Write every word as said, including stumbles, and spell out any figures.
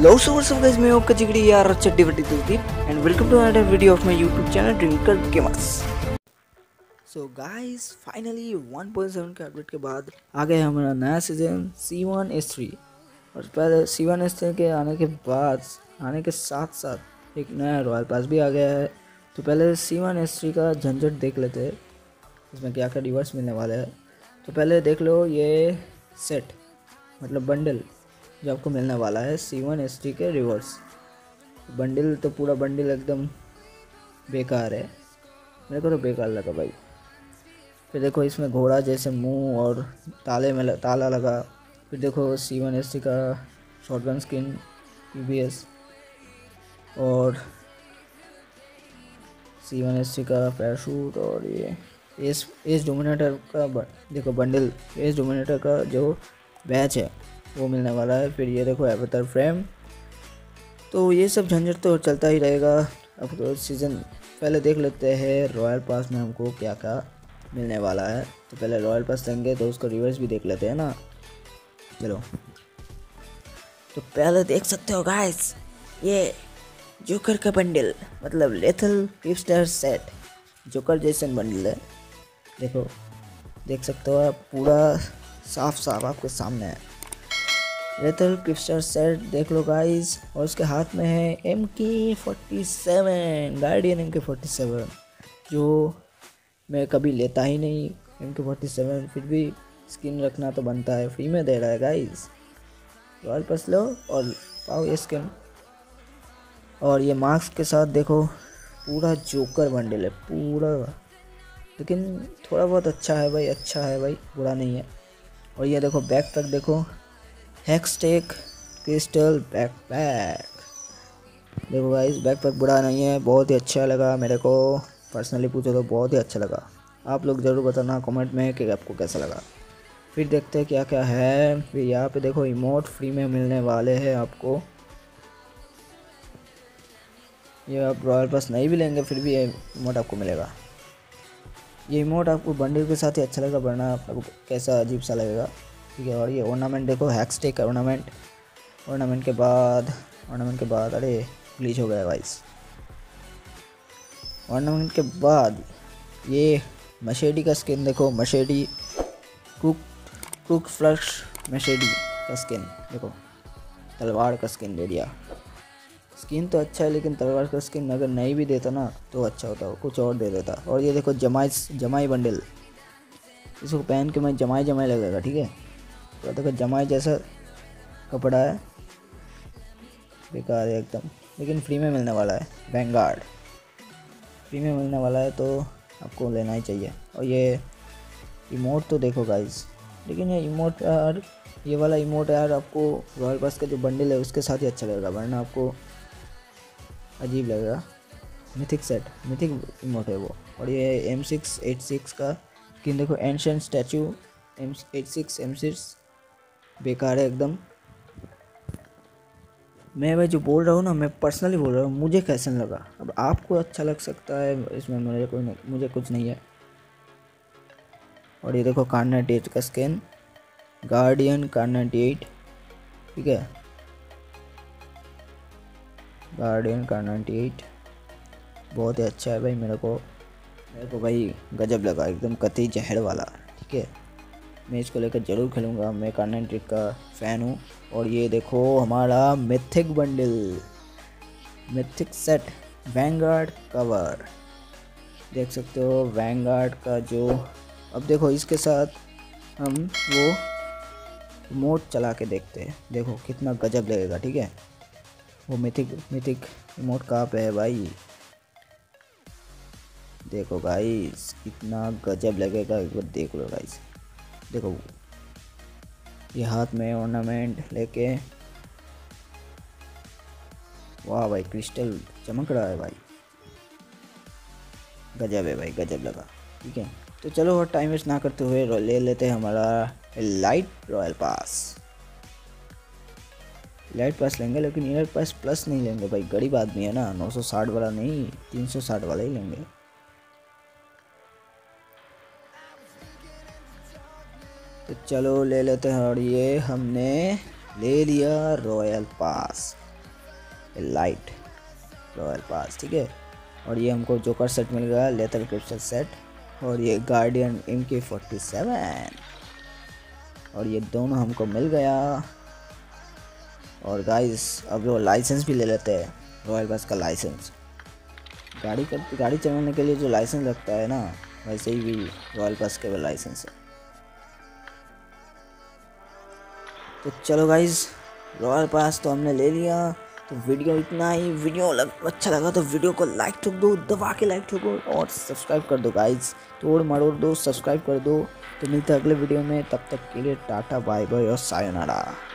Hello so what's up guys, मैं हूं आपका जिगरी यार चड्डी वड्डी दोस्ती and welcome to another video of my YouTube channel drinker gamers. So guys finally one point seven के अपडेट के बाद आ गया हमारा नया season C one S three. और पहले सी वन एस थ्री के आने के बाद आने के साथ साथ एक नया रॉयल पास भी आ गया है। तो पहले सी वन एस थ्री का झंझट देख लेते हैं, इसमें क्या क्या रिवर्स मिलने वाला है। तो पहले देख लो ये सेट मतलब बंडल जो आपको मिलने वाला है सी वन एस थ्री के रिवर्स। बंडल तो पूरा बंडल एकदम बेकार है, मेरे को तो बेकार लगा भाई। फिर देखो इसमें घोड़ा जैसे मुंह और ताले में ल, ताला लगा। फिर देखो सी वन एस थ्री का shotgun skin P B S और सी वन एस थ्री का पैराशूट और ये एस एस डोमिनेटर का ब, देखो बंडल एस डोमिनेटर का जो बैच है वो मिलने वाला है। फिर ये देखो एवेटर फ्रेम। तो ये सब झंझट तो चलता ही रहेगा। अब तो सीज़न पहले देख लेते हैं रॉयल पास में हमको क्या क्या मिलने वाला है। तो पहले रॉयल पास लेंगे तो उसका रिवर्स भी देख लेते हैं ना। चलो तो पहले देख सकते हो गाइस ये जोकर का बंडल मतलब लेथल क्रिस्टल सेट जोकर जैसे बंडल है। देखो देख सकते हो आप, पूरा साफ साफ आपके सामने है लेथल क्रिस्टल सेट, देख लो गाइस। और उसके हाथ में है M K forty seven guardian M K forty seven जो मैं कभी लेता ही नहीं एम के फोर्टी सेवन, फिर भी स्किन रखना तो बनता है, फ्री में दे रहा है गाइस। रॉयल पास लो और पाओ ये स्किन। और ये मास्क के साथ देखो पूरा जोकर बंडल है पूरा, लेकिन थोड़ा बहुत अच्छा है भाई, अच्छा है भाई, बुरा नहीं है। और ये देखो बैक पैक, देखो हेक्सटेक क्रिस्टल बैकपैक। देखो गाइस बैकपैक बुरा नहीं है, बहुत ही अच्छा लगा मेरे को, पर्सनली पूछो तो बहुत ही अच्छा लगा। आप लोग ज़रूर बताना कमेंट में कि आपको कैसा लगा। फिर देखते हैं क्या क्या है। फिर यहाँ पे देखो इमोट फ्री में मिलने वाले हैं आपको। ये आप रॉयल पास नहीं भी लेंगे फिर भी ये इमोट आपको मिलेगा। ये इमोट आपको बंडल के साथ ही अच्छा लगा, वरना आपको कैसा अजीब सा लगेगा, ठीक है। और ये ऑर्नामेंट देखो हैक्सटेक ऑर्नामेंट। ऑर्नामेंट के बाद ऑर्नामेंट के बाद अरे ग्लिच हो गया गाइस। ऑर्नामेंट के बाद ये मशेडी का स्किन देखो, मशेडी कुक कुक फ्लश मशेडी का स्किन देखो, तलवार का स्किन दे दिया। स्किन तो अच्छा है लेकिन तलवार का स्किन अगर नहीं भी देता ना तो अच्छा होता, कुछ और दे देता। और ये देखो जमाई जमाई बंडल, इसको पहन के मैं जमाई जमाई लगेगा, ठीक है। तो देखो जमाई जैसा कपड़ा है, बेकार है एकदम, लेकिन फ्री में मिलने वाला है। वैंगार्ड फ्री में मिलने वाला है तो आपको लेना ही चाहिए। और ये इमोट तो देखो गाइस, लेकिन ये इमोट यार, ये वाला इमोट यार आपको रॉयल पास का जो बंडल है उसके साथ ही अच्छा लगेगा, वरना आपको अजीब लगेगा। मिथिक सेट मिथिक इमोट है वो। और ये एम सिक्स एट सिक्स का स्किन देखो, ancient statue M eight six M six बेकार है एकदम। मैं भाई जो बोल रहा हूँ ना, मैं पर्सनली बोल रहा हूँ, मुझे कैसा लगा। अब आपको अच्छा लग सकता है, इसमें मुझे कोई नहीं, मुझे कुछ नहीं है। और ये देखो कार नाइन्टी एट का skin, guardian car ninety eight, ठीक है, गार्डियन कार नाइन्टी एट बहुत ही अच्छा है भाई। मेरे को मेरे को भाई गजब लगा, एकदम कतई जहर वाला, ठीक है। मैं इसको लेकर ज़रूर खेलूँगा, मैं कार नाइन्टी एट का फ़ैन हूँ। और ये देखो हमारा mythic bundle, mythic set vanguard cover, देख सकते हो वैंगार्ड का जो। अब देखो इसके साथ हम वो इमोट चला के देखते हैं, देखो कितना गजब लगेगा, ठीक है। वो मिथिक मिथिक इमोट कहाँ पे है भाई, देखो गाइस कितना गजब लगेगा, एक बार देख लो गाइस। देखो ये हाथ में ऑर्नामेंट लेके, वाह भाई क्रिस्टल चमक रहा है भाई, गजब है भाई, गजब लगा, ठीक है। तो चलो और टाइम वेस्ट ना करते हुए ले लेते हैं हमारा light royal pass. Light pass लेंगे लेकिन लाइट पास प्लस नहीं लेंगे भाई, गरीब आदमी है ना, नौ सौ साठ वाला नहीं तीन सौ साठ वाला ही लेंगे। तो चलो ले लेते हैं। और ये हमने ले लिया royal pass. Light royal pass, ठीक है। और ये हमको जोकर सेट मिल गया, लेथर क्रिस्टल सेट, और ये guardian M K forty seven, और ये दोनों हमको मिल गया। और गाइस अब वो लाइसेंस भी ले लेते हैं, रॉयल पास का लाइसेंस। गाड़ी कर गाड़ी चलाने के लिए जो लाइसेंस लगता है ना, वैसे ही भी रॉयल पास के लाइसेंस है। तो चलो गाइस, रॉयल पास तो हमने ले लिया। तो वीडियो इतना ही। वीडियो लग, अच्छा लगा तो वीडियो को लाइक ठोक दो, दबा के लाइक ठोको, और सब्सक्राइब कर दो गाइस, तोड़ मरोड़ दो, सब्सक्राइब कर दो। तो मिलते हैं अगले वीडियो में, तब तक के लिए टाटा बाय बाय और सायोनारा।